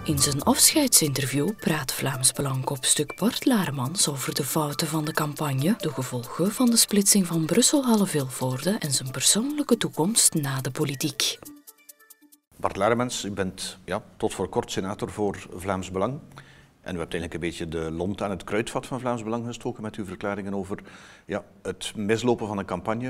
In zijn afscheidsinterview praat Vlaams Belang-kopstuk Bart Laarmans over de fouten van de campagne, de gevolgen van de splitsing van Brussel-Halle-Vilvoorde en zijn persoonlijke toekomst na de politiek. Bart Laarmans, u bent tot voor kort senator voor Vlaams Belang. En u hebt eigenlijk een beetje de lont aan het kruidvat van Vlaams Belang gestoken met uw verklaringen over het mislopen van een campagne.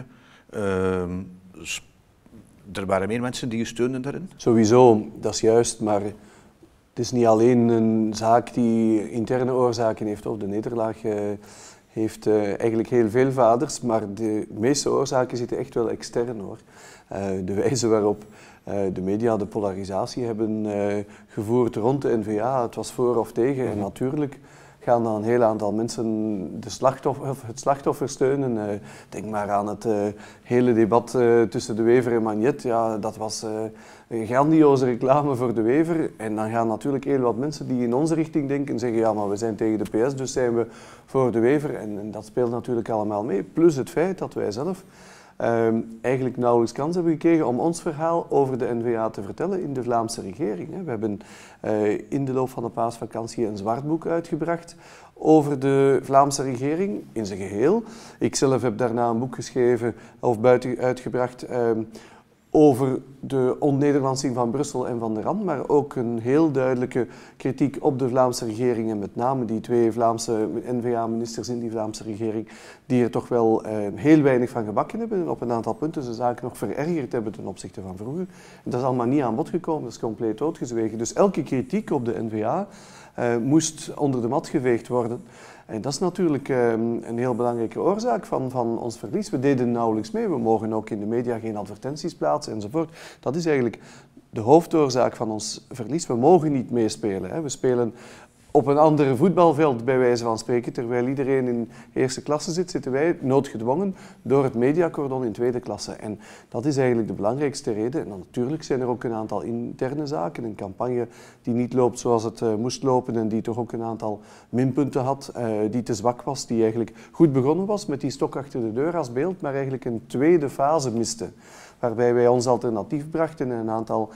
Er waren meer mensen die u steunden daarin? Sowieso, dat is juist, maar het is niet alleen een zaak die interne oorzaken heeft. Of de nederlaag heeft eigenlijk heel veel vaders, maar de meeste oorzaken zitten echt wel extern hoor. De wijze waarop de media de polarisatie hebben gevoerd rond de N-VA, het was voor of tegen. En natuurlijk gaan dan een heel aantal mensen het slachtoffer steunen. Denk maar aan het hele debat tussen De Wever en Magnet. Ja, dat was een grandioze reclame voor De Wever. En dan gaan natuurlijk heel wat mensen die in onze richting denken zeggen ja, maar we zijn tegen de PS, dus zijn we voor De Wever. En dat speelt natuurlijk allemaal mee. Plus het feit dat wij zelf eigenlijk nauwelijks kans hebben gekregen om ons verhaal over de N-VA te vertellen in de Vlaamse regering. We hebben in de loop van de paasvakantie een zwart boek uitgebracht over de Vlaamse regering in zijn geheel. Ik zelf heb daarna een boek geschreven of uitgebracht over de ontnederlandsing van Brussel en van de Rand, maar ook een heel duidelijke kritiek op de Vlaamse regering en met name die twee Vlaamse N-VA-ministers in die Vlaamse regering die er toch wel heel weinig van gebakken hebben en op een aantal punten de zaak nog verergerd hebben ten opzichte van vroeger. En dat is allemaal niet aan bod gekomen, dat is compleet doodgezwegen. Dus elke kritiek op de N-VA moest onder de mat geveegd worden. En dat is natuurlijk een heel belangrijke oorzaak van ons verlies. We deden nauwelijks mee, we mogen ook in de media geen advertenties plaatsen enzovoort. Dat is eigenlijk de hoofdoorzaak van ons verlies. We mogen niet meespelen. Hè. We spelen op een ander voetbalveld, bij wijze van spreken. Terwijl iedereen in eerste klasse zit, zitten wij noodgedwongen door het mediacordon in tweede klasse. En dat is eigenlijk de belangrijkste reden. En dan natuurlijk zijn er ook een aantal interne zaken. Een campagne die niet loopt zoals het moest lopen en die toch ook een aantal minpunten had, die te zwak was, die eigenlijk goed begonnen was met die stok achter de deur als beeld, maar eigenlijk een tweede fase miste. Waarbij wij ons alternatief brachten en een aantal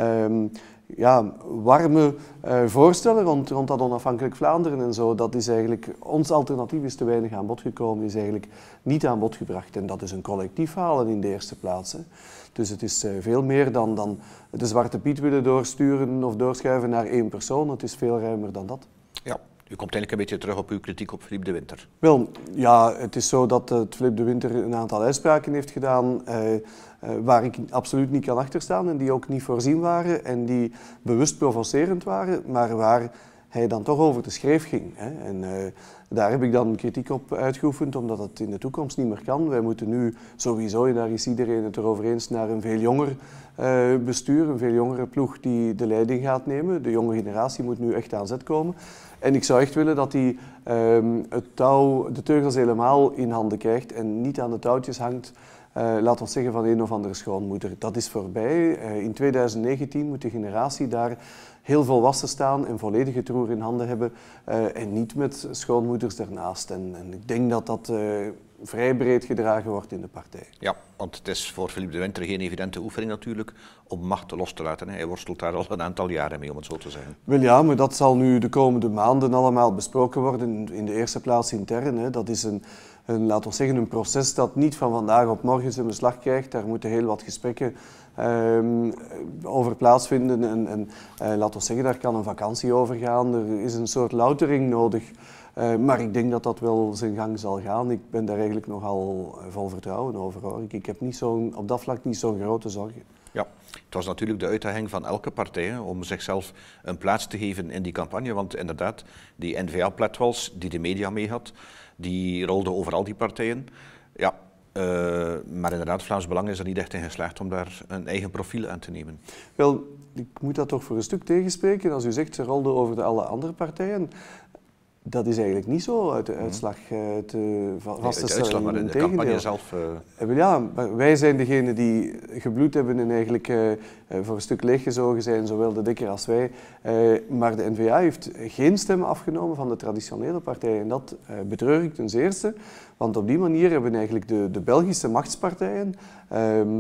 warme voorstellen rond dat onafhankelijk Vlaanderen en zo. Dat is eigenlijk, ons alternatief is te weinig aan bod gekomen, is eigenlijk niet aan bod gebracht. En dat is een collectief falen in de eerste plaats. Hè. Dus het is veel meer dan de Zwarte Piet willen doorsturen of doorschuiven naar één persoon. Het is veel ruimer dan dat. Ja. U komt eigenlijk een beetje terug op uw kritiek op Philippe de Winter. Wel, ja, het is zo dat Philippe de Winter een aantal uitspraken heeft gedaan waar ik absoluut niet kan achterstaan en die ook niet voorzien waren en die bewust provocerend waren, maar waar hij dan toch over de schreef ging. Hè. En daar heb ik dan kritiek op uitgeoefend, omdat het in de toekomst niet meer kan. Wij moeten nu sowieso, en daar is iedereen het erover eens, naar een veel jonger bestuur, een veel jongere ploeg die de leiding gaat nemen. De jonge generatie moet nu echt aan zet komen. En ik zou echt willen dat hij de teugels helemaal in handen krijgt en niet aan de touwtjes hangt, laat ons zeggen, van een of andere schoonmoeder. Dat is voorbij. In 2019 moet de generatie daar heel volwassen staan en volledig het roer in handen hebben en niet met schoonmoeders ernaast. En ik denk dat dat vrij breed gedragen wordt in de partij. Ja, want het is voor Philippe de Winter geen evidente oefening natuurlijk om macht los te laten. Hij worstelt daar al een aantal jaren mee, om het zo te zeggen. Wel ja, maar dat zal nu de komende maanden allemaal besproken worden. In de eerste plaats intern. Hè. Dat is laten we zeggen, een proces dat niet van vandaag op morgen zijn beslag krijgt. Daar moeten heel wat gesprekken over plaatsvinden. En laten we zeggen, daar kan een vakantie over gaan. Er is een soort loutering nodig. Maar ik denk dat dat wel zijn gang zal gaan. Ik ben daar eigenlijk nogal vol vertrouwen over. Hoor. Ik heb op dat vlak niet zo'n grote zorgen. Ja, het was natuurlijk de uitdaging van elke partij om zichzelf een plaats te geven in die campagne. Want inderdaad, die N-VA-pletwals die de media mee had, die rolde over al die partijen. Ja, maar inderdaad, Vlaams Belang is er niet echt in geslaagd om daar een eigen profiel aan te nemen. Wel, ik moet dat toch voor een stuk tegenspreken. Als u zegt, ze rolde over alle andere partijen. Dat is eigenlijk niet zo uit de uitslag vast te stellen. Maar in de campagne zelf... Ja, maar wij zijn degene die gebloed hebben en eigenlijk voor een stuk leeggezogen zijn, zowel de Dekker als wij. Maar de N-VA heeft geen stemmen afgenomen van de traditionele partijen. En dat betreur ik ten zeerste, want op die manier hebben eigenlijk de Belgische machtspartijen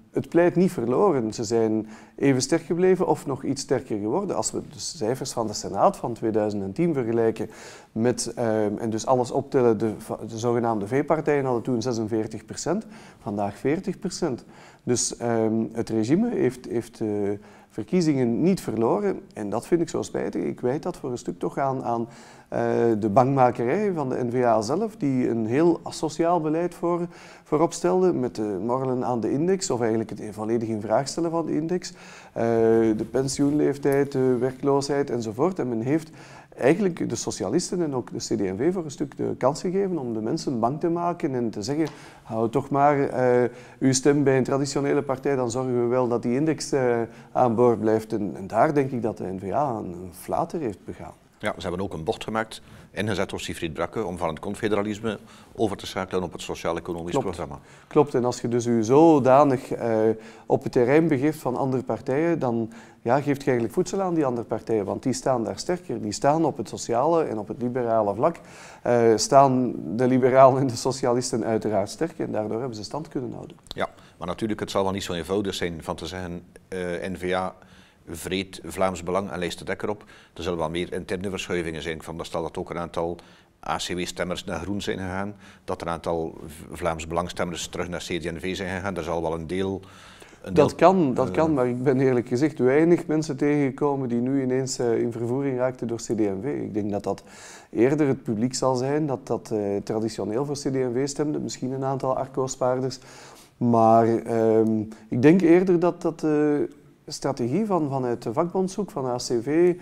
het pleit niet verloren. Ze zijn even sterk gebleven of nog iets sterker geworden. Als we de cijfers van de Senaat van 2010 vergelijken met, en dus alles optellen, de zogenaamde V-partijen hadden toen 46%, vandaag 40%. Dus het regime heeft verkiezingen niet verloren en dat vind ik zo spijtig. Ik wijt dat voor een stuk toch aan de bangmakerij van de N-VA zelf, die een heel asociaal beleid voorop stelde met de morrelen aan de index, of eigenlijk het volledig in vraag stellen van de index, de pensioenleeftijd, de werkloosheid enzovoort. En men heeft eigenlijk de socialisten en ook de CD&V voor een stuk de kans gegeven om de mensen bang te maken en te zeggen, hou toch maar uw stem bij een traditionele partij, dan zorgen we wel dat die index aan boord blijft. En daar denk ik dat de N-VA een flater heeft begaan. Ja, ze hebben ook een bocht gemaakt, ingezet door Siegfried Bracke, om van het confederalisme over te schakelen op het sociaal-economisch programma. Klopt, en als je dus u zodanig op het terrein begeeft van andere partijen, dan geeft je eigenlijk voedsel aan die andere partijen, want die staan daar sterker. Die staan op het sociale en op het liberale vlak, staan de liberalen en de socialisten uiteraard sterk en daardoor hebben ze stand kunnen houden. Ja, maar natuurlijk, het zal wel niet zo eenvoudig zijn van te zeggen, N-VA vreet Vlaams Belang en lijst de Dekker op. Er zullen wel meer interne verschuivingen zijn. Van stel dat ook een aantal ACW-stemmers naar Groen zijn gegaan, dat er een aantal Vlaams Belang-stemmers terug naar CD&V zijn gegaan. Er zal wel een deel... Dat kan, maar ik ben eerlijk gezegd weinig mensen tegengekomen die nu ineens in vervoering raakten door CD&V. Ik denk dat dat eerder het publiek zal zijn, dat traditioneel voor CD&V stemde, misschien een aantal Arco-spaarders. Maar ik denk eerder dat strategie vanuit de vakbondshoek van ACV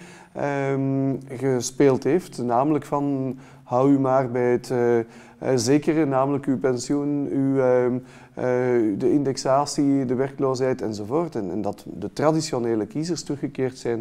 gespeeld heeft. Namelijk van hou u maar bij het zekere, namelijk uw pensioen, de indexatie, de werkloosheid enzovoort. En dat de traditionele kiezers teruggekeerd zijn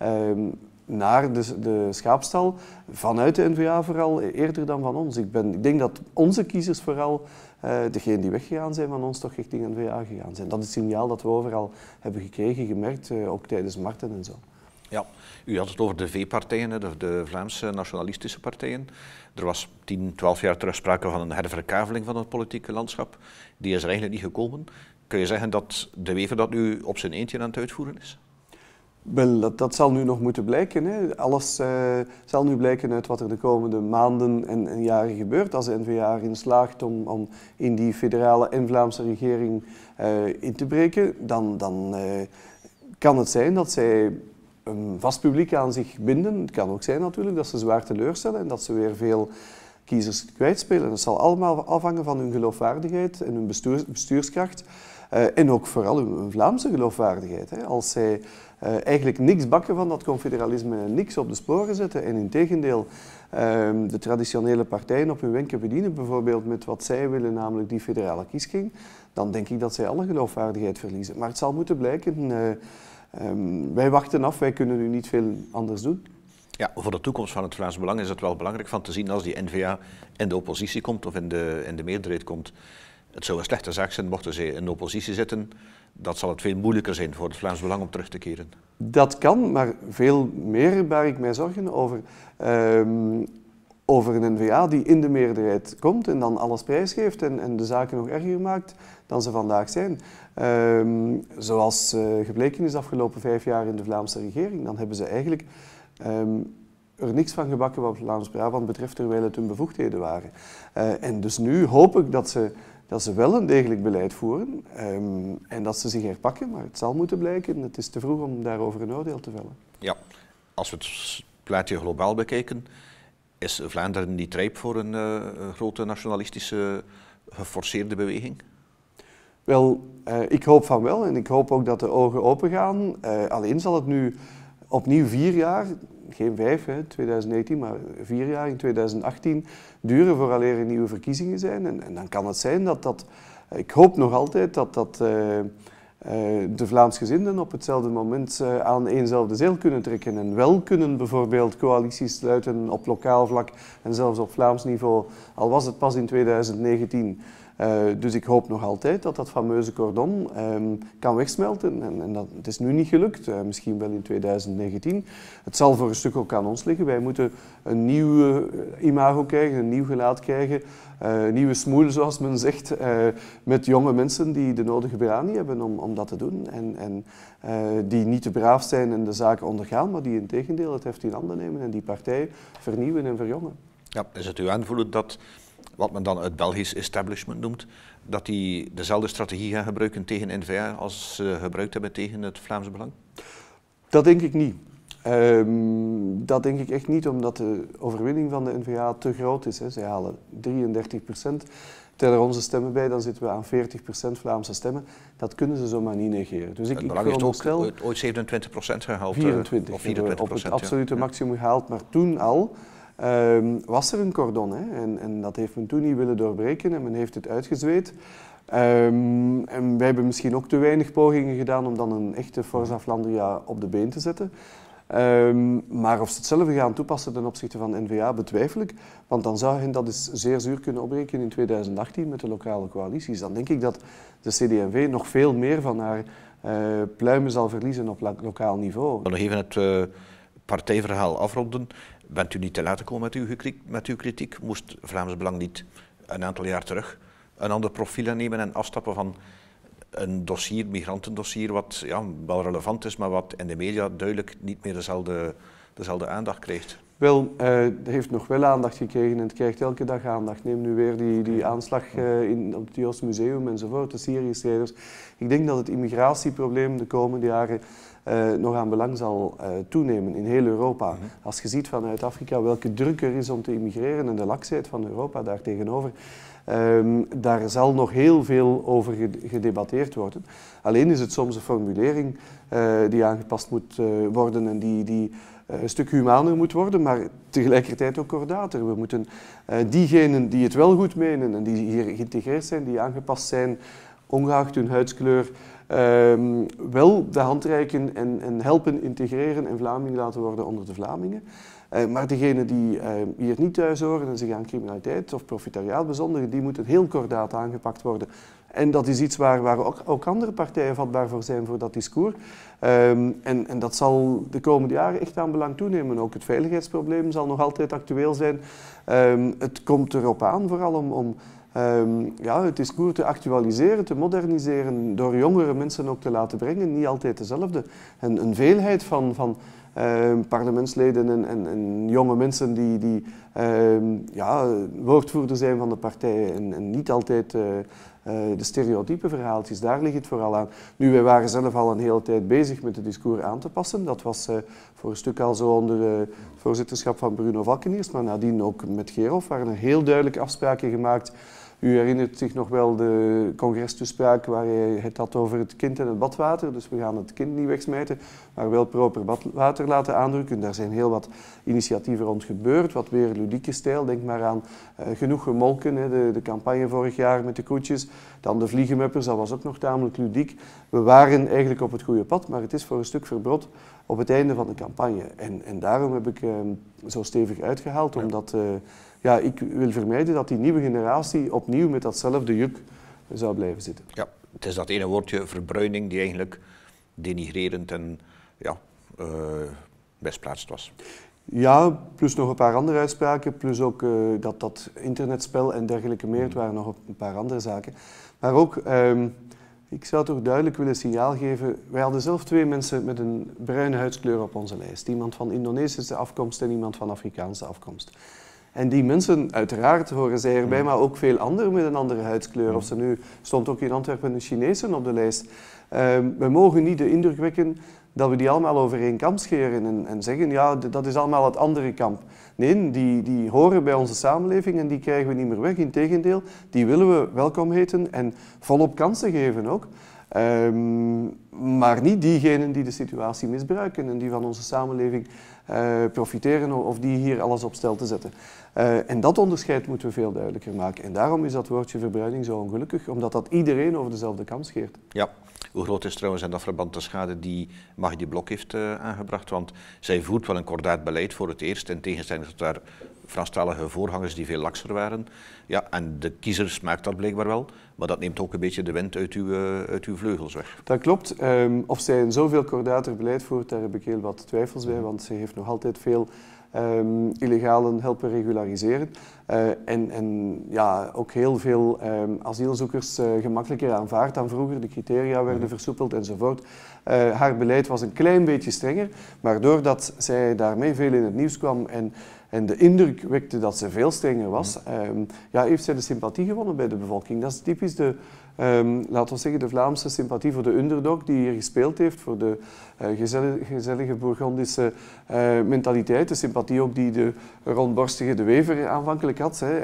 naar de schaapstal, vanuit de N-VA vooral, eerder dan van ons. Ik denk dat onze kiezers vooral, degenen die weggegaan zijn van ons, toch richting N-VA gegaan zijn. Dat is het signaal dat we overal hebben gekregen, gemerkt, ook tijdens markten en zo. Ja, u had het over de V-partijen, de Vlaamse nationalistische partijen. Er was 10, 12 jaar terug sprake van een herverkaveling van het politieke landschap. Die is er eigenlijk niet gekomen. Kun je zeggen dat de Wever dat nu op zijn eentje aan het uitvoeren is? Wel, dat zal nu nog moeten blijken. Hè. Alles zal nu blijken uit wat er de komende maanden en jaren gebeurt. Als de N-VA erin slaagt om in die federale en Vlaamse regering in te breken, dan kan het zijn dat zij een vast publiek aan zich binden. Het kan ook zijn natuurlijk dat ze zwaar teleurstellen en dat ze weer veel kiezers kwijtspelen. Dat zal allemaal afhangen van hun geloofwaardigheid en hun bestuurskracht. En ook vooral hun Vlaamse geloofwaardigheid. Hè. Als zij eigenlijk niks bakken van dat confederalisme en niks op de sporen zetten en integendeel de traditionele partijen op hun wenken bedienen, bijvoorbeeld met wat zij willen, namelijk die federale kieskring, dan denk ik dat zij alle geloofwaardigheid verliezen. Maar het zal moeten blijken. Wij wachten af, wij kunnen nu niet veel anders doen. Ja, voor de toekomst van het Vlaams Belang is het wel belangrijk van te zien als die N-VA in de oppositie komt of in de meerderheid komt. Het zou een slechte zaak zijn mochten zij in de oppositie zitten. Dat zal het veel moeilijker zijn voor het Vlaams Belang om terug te keren. Dat kan, maar veel meer baar ik mij zorgen over een N-VA die in de meerderheid komt en dan alles prijsgeeft en de zaken nog erger maakt dan ze vandaag zijn. Zoals gebleken is de afgelopen 5 jaar in de Vlaamse regering, dan hebben ze eigenlijk er niks van gebakken wat Vlaams-Brabant betreft, terwijl het hun bevoegdheden waren. En dus nu hoop ik dat ze wel een degelijk beleid voeren en dat ze zich herpakken, maar het zal moeten blijken. Het is te vroeg om daarover een oordeel te vellen. Ja, als we het plaatje globaal bekijken, is Vlaanderen niet rijp voor een grote nationalistische geforceerde beweging? Wel, ik hoop van wel en ik hoop ook dat de ogen open gaan. Alleen zal het nu opnieuw 4 jaar, geen 5, 2019, maar 4 jaar in 2018 duren vooraleer er nieuwe verkiezingen zijn. En dan kan het zijn ik hoop nog altijd dat de Vlaamsgezinden op hetzelfde moment aan éénzelfde zeil kunnen trekken en wel kunnen bijvoorbeeld coalities sluiten op lokaal vlak en zelfs op Vlaams niveau, al was het pas in 2019, Dus ik hoop nog altijd dat dat fameuze cordon kan wegsmelten. En het is nu niet gelukt, misschien wel in 2019. Het zal voor een stuk ook aan ons liggen. Wij moeten een nieuw imago krijgen, een nieuw gelaat krijgen. Nieuwe smoel, zoals men zegt, met jonge mensen die de nodige brani hebben om dat te doen. En die niet te braaf zijn en de zaken ondergaan, maar die in tegendeel het heft in handen nemen en die partij vernieuwen en verjongen. Ja, is het uw aanvoelen dat, wat men dan het Belgisch establishment noemt, dat die dezelfde strategie gaan gebruiken tegen N-VA als ze gebruikt hebben tegen het Vlaams Belang? Dat denk ik niet. Dat denk ik echt niet, omdat de overwinning van de N-VA te groot is. Zij halen 33%. Tel er onze stemmen bij, dan zitten we aan 40% Vlaamse stemmen. Dat kunnen ze zomaar niet negeren. Dus het Belang heeft ook ooit 27% gehaald. 24, of 24%. Op het absolute maximum gehaald. Maar toen al was er een cordon. En dat heeft men toen niet willen doorbreken en men heeft het uitgezweet. En wij hebben misschien ook te weinig pogingen gedaan om dan een echte Forza Flandria op de been te zetten. Maar of ze hetzelfde gaan toepassen ten opzichte van N-VA betwijfel ik, want dan zou hen dat eens zeer zuur kunnen opbreken in 2018 met de lokale coalities. Dan denk ik dat de CD&V nog veel meer van haar pluimen zal verliezen op lokaal niveau. Nog even het partijverhaal afronden. Bent u niet te laat gekomen met uw kritiek? Moest Vlaams Belang niet een aantal jaar terug een ander profiel aannemen en afstappen van een dossier, migrantendossier, wat ja, wel relevant is, maar wat in de media duidelijk niet meer dezelfde aandacht krijgt? Wel, het heeft nog wel aandacht gekregen en het krijgt elke dag aandacht. Neem nu weer die aanslag op het Joods Museum enzovoort, de Syrië-strijders. Ik denk dat het immigratieprobleem de komende jaren nog aan belang zal toenemen in heel Europa. Als je ziet vanuit Afrika welke druk er is om te immigreren en de laksheid van Europa daartegenover, daar zal nog heel veel over gedebatteerd worden. Alleen is het soms een formulering die aangepast moet worden en die een stuk humaner moet worden, maar tegelijkertijd ook kordater. We moeten diegenen die het wel goed menen en die hier geïntegreerd zijn, die aangepast zijn, ongeacht hun huidskleur, wel de hand reiken en helpen integreren en Vlaming laten worden onder de Vlamingen. Maar degenen die hier niet thuis horen en zich aan criminaliteit of profitariaat bezondigen, die moeten heel kordaat aangepakt worden. En dat is iets waar ook andere partijen vatbaar voor zijn, voor dat discours. En dat zal de komende jaren echt aan belang toenemen. Ook het veiligheidsprobleem zal nog altijd actueel zijn. Het komt erop aan vooral om het discours te actualiseren, te moderniseren, door jongere mensen ook te laten brengen. Niet altijd dezelfde. En een veelheid van parlementsleden en jonge mensen die woordvoerder zijn van de partij en niet altijd de stereotype verhaaltjes, daar ligt het vooral aan. Nu, wij waren zelf al een hele tijd bezig met het discours aan te passen. Dat was voor een stuk al zo onder voorzitterschap van Bruno Valkeniers, maar nadien ook met Gerolf waren er heel duidelijke afspraken gemaakt. U herinnert zich nog wel de congrestoespraak waar hij het had over het kind en het badwater. Dus we gaan het kind niet wegsmijten, maar wel proper badwater laten aandrukken. Daar zijn heel wat initiatieven rond gebeurd, wat weer ludieke stijl. Denk maar aan Genoeg Gemolken, de campagne vorig jaar met de koetjes. Dan de vliegenmuppers, dat was ook nog tamelijk ludiek. We waren eigenlijk op het goede pad, maar het is voor een stuk verbrod op het einde van de campagne. En daarom heb ik zo stevig uitgehaald, omdat ik wil vermijden dat die nieuwe generatie opnieuw met datzelfde juk zou blijven zitten. Ja, het is dat ene woordje verbruining die eigenlijk denigrerend en misplaatst was. Ja, plus nog een paar andere uitspraken, plus ook dat internetspel en dergelijke meer. Het waren nog een paar andere zaken. Maar ook, ik zou toch duidelijk willen signaal geven, wij hadden zelf 2 mensen met een bruine huidskleur op onze lijst. Iemand van Indonesische afkomst en iemand van Afrikaanse afkomst. En die mensen, uiteraard horen zij erbij, maar ook veel anderen met een andere huidskleur. Of ze nu, stond ook in Antwerpen een Chinezen op de lijst. We mogen niet de indruk wekken dat we die allemaal over één kam scheren en zeggen, ja, dat is allemaal het andere kamp. Nee, die horen bij onze samenleving en die krijgen we niet meer weg. Integendeel, die willen we welkom heten en volop kansen geven ook. maar niet diegenen die de situatie misbruiken en die van onze samenleving profiteren of die hier alles op stel te zetten. En dat onderscheid moeten we veel duidelijker maken. En daarom is dat woordje verbruining zo ongelukkig, omdat dat iedereen over dezelfde kam scheert. Ja. Hoe groot is trouwens in dat verband de schade die Magdi Blok heeft aangebracht? Want zij voert wel een kordaat beleid voor het eerst, in tegenstelling tot haar Franstalige voorgangers die veel lakser waren. Ja, en de kiezer smaakt dat blijkbaar wel, maar dat neemt ook een beetje de wind uit uw vleugels weg. Dat klopt. Of zij een zoveel kordater beleid voert, daar heb ik heel wat twijfels bij, want zij heeft nog altijd veel illegalen helpen regulariseren en ja, ook heel veel asielzoekers gemakkelijker aanvaard dan vroeger. De criteria werden versoepeld enzovoort. Haar beleid was een klein beetje strenger, maar doordat zij daarmee veel in het nieuws kwam en de indruk wekte dat ze veel strenger was, ja, heeft zij de sympathie gewonnen bij de bevolking. Dat is typisch de, laten we zeggen, de Vlaamse sympathie voor de underdog die hier gespeeld heeft, voor de gezellige Bourgondische mentaliteit, de sympathie ook die de rondborstige De Wever aanvankelijk had. Hè.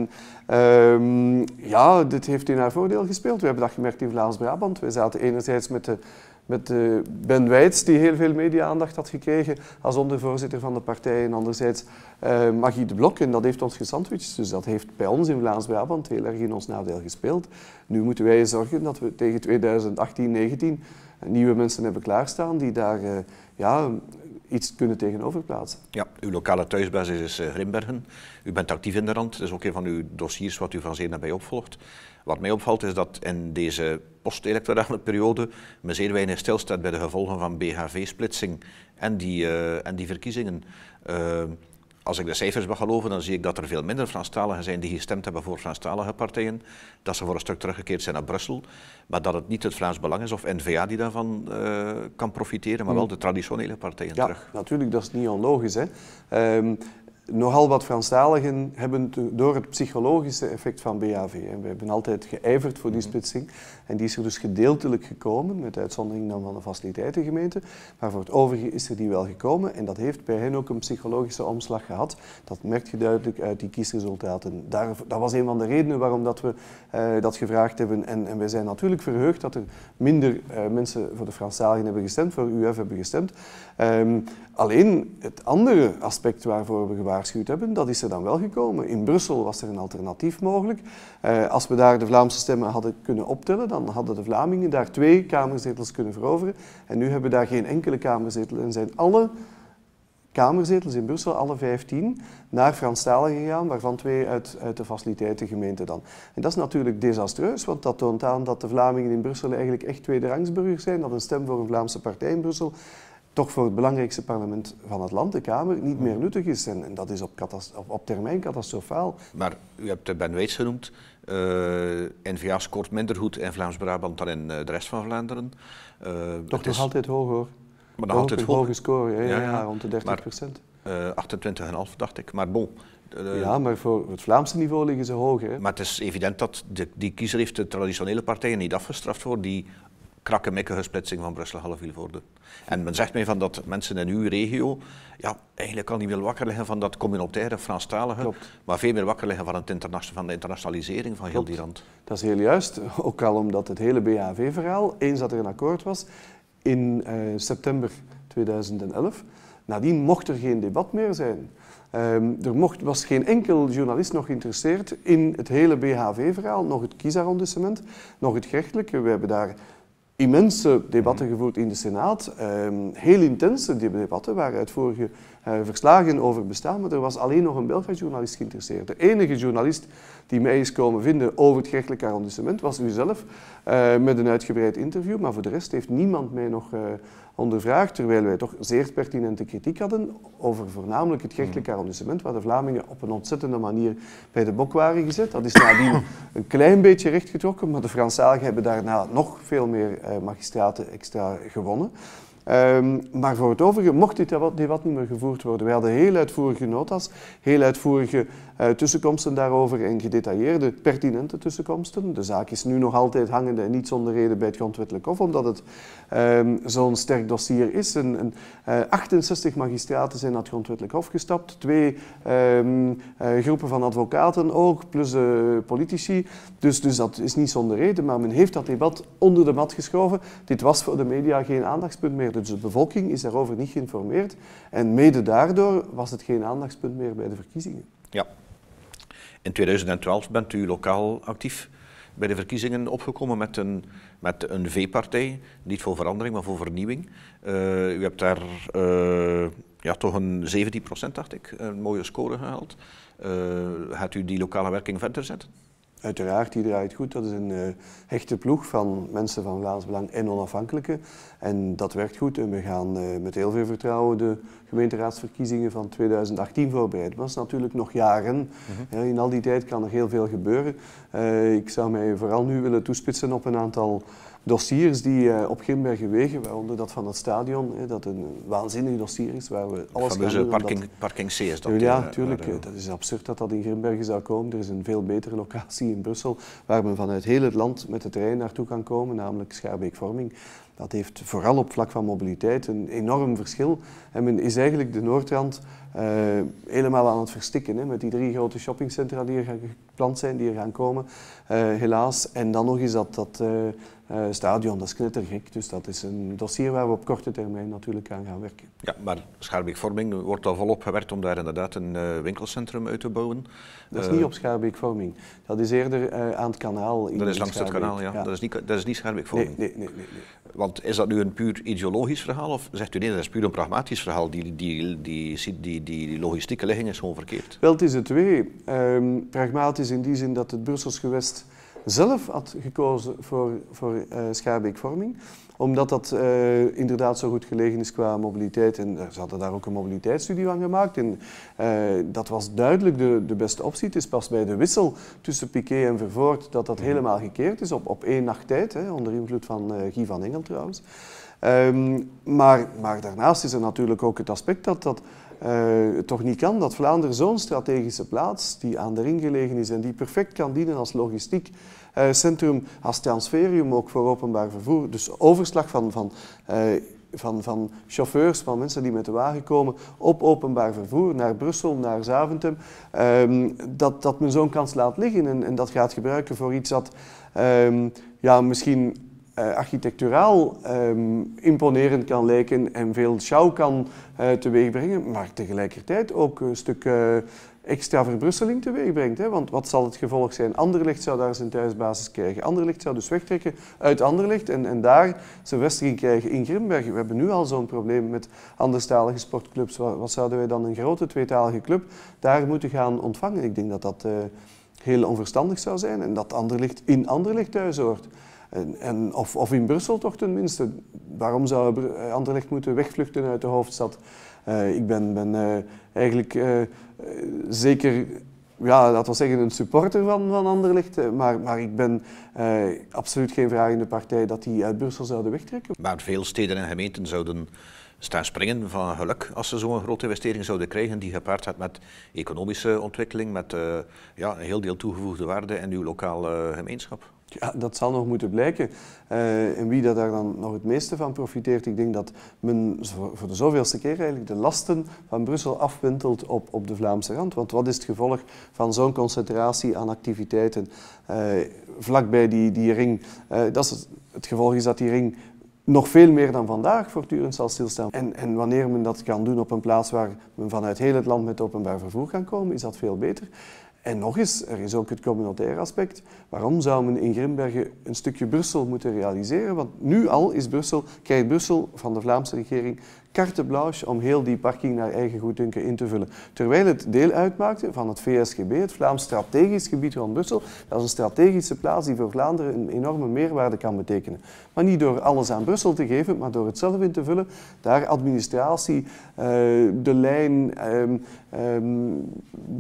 Ja, dit heeft in haar voordeel gespeeld. We hebben dat gemerkt in Vlaams-Brabant. We zaten enerzijds met Ben Wijts, die heel veel media-aandacht had gekregen als ondervoorzitter van de partij, en anderzijds Magdi de Blok, en dat heeft ons gesandwiched. Dus dat heeft bij ons in Vlaams-Brabant heel erg in ons nadeel gespeeld. Nu moeten wij zorgen dat we tegen 2018-19 nieuwe mensen hebben klaarstaan die daar ja, iets kunnen tegenover plaatsen. Ja, uw lokale thuisbasis is Grimbergen. U bent actief in de rand. Dat is ook een van uw dossiers wat u van zeer nabij opvolgt. Wat mij opvalt is dat in deze post-electorale periode men zeer weinig stilstaat bij de gevolgen van BHV-splitsing en die verkiezingen. Als ik de cijfers mag geloven, dan zie ik dat er veel minder Franstaligen zijn die gestemd hebben voor Franstalige partijen, dat ze voor een stuk teruggekeerd zijn naar Brussel, maar dat het niet het Vlaams Belang is of N-VA die daarvan kan profiteren, maar wel de traditionele partijen terug. Ja, natuurlijk, dat is niet onlogisch, hè. Nogal wat Franstaligen hebben door het psychologische effect van BHV. We hebben altijd geijverd voor die splitsing. En die is er dus gedeeltelijk gekomen, met uitzondering dan van de faciliteitengemeente. Maar voor het overige is er die wel gekomen. En dat heeft bij hen ook een psychologische omslag gehad. Dat merk je duidelijk uit die kiesresultaten. Dat was een van de redenen waarom dat we dat gevraagd hebben. En wij zijn natuurlijk verheugd dat er minder mensen voor de Franstaligen hebben gestemd, voor UF hebben gestemd. Alleen het andere aspect waarvoor we gewaarschuwd hebben, dat is er dan wel gekomen. In Brussel was er een alternatief mogelijk. Als we daar de Vlaamse stemmen hadden kunnen optellen, dan hadden de Vlamingen daar 2 kamerzetels kunnen veroveren. En nu hebben we daar geen enkele kamerzetel en zijn alle kamerzetels in Brussel, alle 15, naar Franstaligen gegaan, waarvan 2 uit de faciliteitengemeente dan. En dat is natuurlijk desastreus, want dat toont aan dat de Vlamingen in Brussel eigenlijk echt tweederangsburgers zijn, dat een stem voor een Vlaamse partij in Brussel toch voor het belangrijkste parlement van het land, de Kamer, niet meer nuttig is. En dat is op termijn catastrofaal. Maar u hebt Ben Wijts genoemd. N-VA scoort minder goed in Vlaams-Brabant dan in de rest van Vlaanderen. Toch nog altijd hoog, hoor. Maar nog altijd hoog. Hoge score, ja, rond de 30%. 28,5 dacht ik, maar bon. Ja, maar voor het Vlaamse niveau liggen ze hoger. Hè? Maar het is evident dat die kiezer heeft de traditionele partijen niet afgestraft voor die krakkemikkige splitsing van Brussel-Halle-Vilvoorde. En men zegt mij van dat mensen in uw regio ja, eigenlijk al niet meer wakker liggen van dat communautaire Franstalige, maar veel meer wakker liggen van de internationalisering van heel die rand. Dat is heel juist, ook al omdat het hele BHV-verhaal, eens dat er een akkoord was, in september 2011, nadien mocht er geen debat meer zijn. Was geen enkel journalist nog geïnteresseerd in het hele BHV-verhaal, nog het kiesarrondissement, nog het gerechtelijke. We hebben daar immense debatten gevoerd in de Senaat, heel intense debatten waar uitvoerige verslagen over bestaan, maar er was alleen nog een Belga-journalist geïnteresseerd. De enige journalist die mij is komen vinden over het gerechtelijk arrondissement was u zelf, met een uitgebreid interview, maar voor de rest heeft niemand mij nog ondervraagd, terwijl wij toch zeer pertinente kritiek hadden over voornamelijk het gerechtelijk arrondissement, waar de Vlamingen op een ontzettende manier bij de bok waren gezet. Dat is nadien een klein beetje rechtgetrokken, maar de Franstaligen hebben daarna nog veel meer magistraten extra gewonnen. Maar voor het overige mocht dit debat niet meer gevoerd worden. Wij hadden heel uitvoerige notas, heel uitvoerige tussenkomsten daarover en gedetailleerde, pertinente tussenkomsten. De zaak is nu nog altijd hangende en niet zonder reden bij het Grondwettelijk Hof, omdat het zo'n sterk dossier is. 68 magistraten zijn naar het Grondwettelijk Hof gestapt, 2 groepen van advocaten ook, plus politici. Dus dat is niet zonder reden, maar men heeft dat debat onder de mat geschoven. Dit was voor de media geen aandachtspunt meer, dus de bevolking is daarover niet geïnformeerd. En mede daardoor was het geen aandachtspunt meer bij de verkiezingen. Ja. In 2012 bent u lokaal actief bij de verkiezingen opgekomen met een V-partij, niet voor verandering, maar voor vernieuwing. U hebt daar toch een 17%, dacht ik, een mooie score gehaald. Gaat u die lokale werking verder zetten? Uiteraard, die draait goed. Dat is een hechte ploeg van mensen van Vlaams Belang en onafhankelijke. En dat werkt goed en we gaan met heel veel vertrouwen de gemeenteraadsverkiezingen van 2018 voorbereiden. Dat is natuurlijk nog jaren. In al die tijd kan er heel veel gebeuren. Ik zou mij vooral nu willen toespitsen op een aantal dossiers die op Grimbergen wegen, waaronder dat van het stadion, dat een waanzinnig dossier is, waar we alles gaan doen. Parking C is dat? Ja, natuurlijk. Dat is absurd dat dat in Grimbergen zou komen. Er is een veel betere locatie in Brussel, waar men vanuit heel het land met de trein naartoe kan komen, namelijk Schaerbeek-Vorming. Dat heeft vooral op vlak van mobiliteit een enorm verschil. En men is eigenlijk de Noordrand helemaal aan het verstikken, met die 3 grote shoppingcentra die er gepland zijn, die er gaan komen, helaas. En dan nog eens dat stadion, dat is knettergek. Dus dat is een dossier waar we op korte termijn natuurlijk aan gaan werken. Ja, maar Schaerbeek-Vorming wordt al volop gewerkt om daar inderdaad een winkelcentrum uit te bouwen. Dat is niet op Schaerbeek-Vorming. Dat is eerder aan het kanaal. Dat is langs het kanaal, ja. Dat is niet Schaerbeek-Vorming. Nee. Want is dat nu een puur ideologisch verhaal of zegt u nee, dat is puur een pragmatisch verhaal? Die logistieke ligging is gewoon verkeerd. Wel, het is het twee. Pragmatisch in die zin dat het Brussels gewest zelf had gekozen voor Schaerbeek-Vorming, omdat dat inderdaad zo goed gelegen is qua mobiliteit. En ze hadden daar ook een mobiliteitsstudie van gemaakt. En dat was duidelijk de beste optie. Het is pas bij de wissel tussen Piquet en Vervoort dat helemaal gekeerd is, op 1 nacht tijd, onder invloed van Guy van Engel trouwens. Maar daarnaast is er natuurlijk ook het aspect dat het toch niet kan dat Vlaanderen zo'n strategische plaats, die aan de ring gelegen is en die perfect kan dienen als logistiek centrum, als transferium ook voor openbaar vervoer, dus overslag van chauffeurs, van mensen die met de wagen komen op openbaar vervoer naar Brussel, naar Zaventem, dat men zo'n kans laat liggen en dat gaat gebruiken voor iets dat misschien architecturaal imponerend kan lijken en veel show kan teweegbrengen, maar tegelijkertijd ook een stuk extra verbrusseling teweegbrengt. Want wat zal het gevolg zijn? Anderlecht zou daar zijn thuisbasis krijgen. Anderlecht zou dus wegtrekken uit Anderlecht en daar zijn vestiging krijgen in Grimbergen. We hebben nu al zo'n probleem met anderstalige sportclubs. Wat zouden wij dan een grote tweetalige club daar moeten gaan ontvangen? Ik denk dat dat heel onverstandig zou zijn en dat Anderlecht in Anderlecht thuis hoort. Of in Brussel toch tenminste. Waarom zou Anderlecht moeten wegvluchten uit de hoofdstad? Ik ben eigenlijk zeker, laten we zeggen, een supporter van Anderlecht. Maar ik ben absoluut geen vragende partij dat die uit Brussel zouden wegtrekken. Maar veel steden en gemeenten zouden staan springen van geluk als ze zo'n grote investering zouden krijgen die gepaard gaat met economische ontwikkeling, met een heel deel toegevoegde waarde in uw lokale gemeenschap. Ja, dat zal nog moeten blijken. En wie daar dan nog het meeste van profiteert, ik denk dat men voor de zoveelste keer eigenlijk de lasten van Brussel afwentelt op de Vlaamse rand. Want wat is het gevolg van zo'n concentratie aan activiteiten vlakbij die ring? Het gevolg is dat die ring nog veel meer dan vandaag voortdurend zal stilstaan. En wanneer men dat kan doen op een plaats waar men vanuit heel het land met openbaar vervoer kan komen, is dat veel beter. En nog eens, er is ook het communautaire aspect. Waarom zou men in Grimbergen een stukje Brussel moeten realiseren? Want nu al krijgt Brussel van de Vlaamse regering carte blanche om heel die parking naar eigen goeddunken in te vullen. Terwijl het deel uitmaakte van het VSGB, het Vlaams Strategisch Gebied rond Brussel. Dat is een strategische plaats die voor Vlaanderen een enorme meerwaarde kan betekenen. Maar niet door alles aan Brussel te geven, maar door het zelf in te vullen. Daar administratie, de lijn,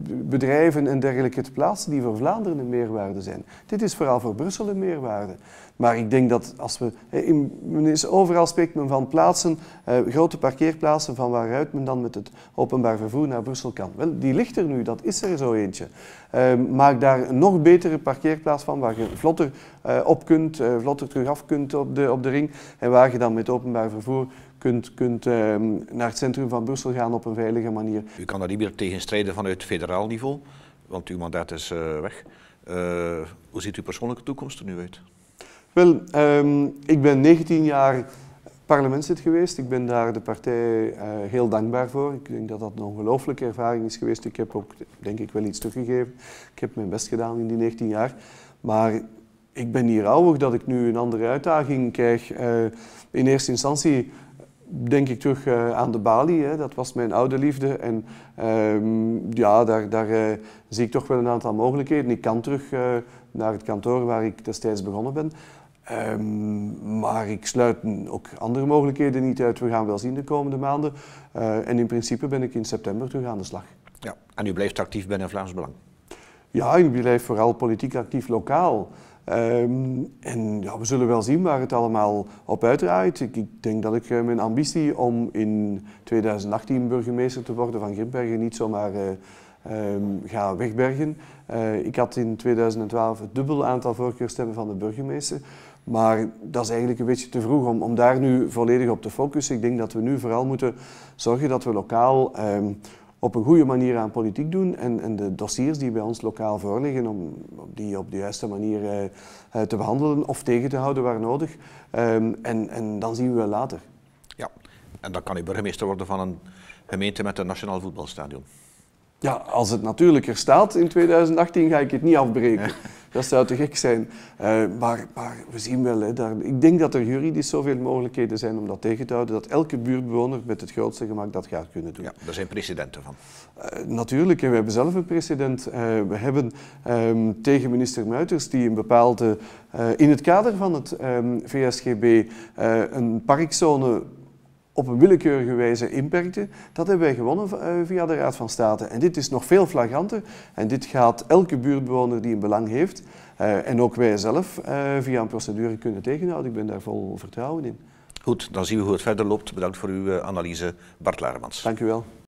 bedrijven en dergelijke te plaatsen die voor Vlaanderen een meerwaarde zijn. Dit is vooral voor Brussel een meerwaarde. Maar ik denk dat als overal spreekt men van plaatsen, grote parkeerplaatsen van waaruit men dan met het openbaar vervoer naar Brussel kan. Wel, die ligt er nu, dat is er zo eentje. Maak daar een nog betere parkeerplaats van, waar je vlotter op kunt, vlotter terug af kunt op de ring en waar je dan met openbaar vervoer kunt naar het centrum van Brussel gaan op een veilige manier. U kan daar niet meer tegen strijden vanuit federaal niveau, want uw mandaat is weg. Hoe ziet uw persoonlijke toekomst er nu uit? Wel, ik ben 19 jaar parlementslid geweest. Ik ben daar de partij heel dankbaar voor. Ik denk dat dat een ongelooflijke ervaring is geweest. Ik heb ook, denk ik, wel iets teruggegeven. Ik heb mijn best gedaan in die 19 jaar. Maar ik ben hier rouwig dat ik nu een andere uitdaging krijg. In eerste instantie denk ik terug aan de balie. Hè. Dat was mijn oude liefde. En ja, daar zie ik toch wel een aantal mogelijkheden. Ik kan terug naar het kantoor waar ik destijds begonnen ben. Maar ik sluit ook andere mogelijkheden niet uit. We gaan wel zien de komende maanden. En in principe ben ik in september terug aan de slag. Ja, en u blijft actief binnen Vlaams Belang? Ja, ik blijf vooral politiek actief lokaal. En ja, we zullen wel zien waar het allemaal op uitdraait. Ik denk dat ik mijn ambitie om in 2018 burgemeester te worden van Grimbergen niet zomaar ga wegbergen. Ik had in 2012 het dubbel aantal voorkeurstemmen van de burgemeester. Maar dat is eigenlijk een beetje te vroeg om daar nu volledig op te focussen. Ik denk dat we nu vooral moeten zorgen dat we lokaal op een goede manier aan politiek doen en de dossiers die bij ons lokaal voorliggen, om die op de juiste manier te behandelen of tegen te houden waar nodig. En dan zien we wel later. Ja, en dan kan u burgemeester worden van een gemeente met een nationaal voetbalstadion. Ja, als het natuurlijk er staat in 2018 ga ik het niet afbreken. Dat zou te gek zijn. Maar we zien wel, ik denk dat er juridisch zoveel mogelijkheden zijn om dat tegen te houden, dat elke buurtbewoner met het grootste gemak dat gaat kunnen doen. Ja, daar zijn precedenten van. Natuurlijk, en we hebben zelf een precedent. We hebben tegen minister Muiters, die een bepaalde, in het kader van het VSGB, een parkzone op een willekeurige wijze inperkte, dat hebben wij gewonnen via de Raad van State. En dit is nog veel flagranter en dit gaat elke buurtbewoner die een belang heeft en ook wij zelf via een procedure kunnen tegenhouden. Ik ben daar vol vertrouwen in. Goed, dan zien we hoe het verder loopt. Bedankt voor uw analyse, Bart Laremans. Dank u wel.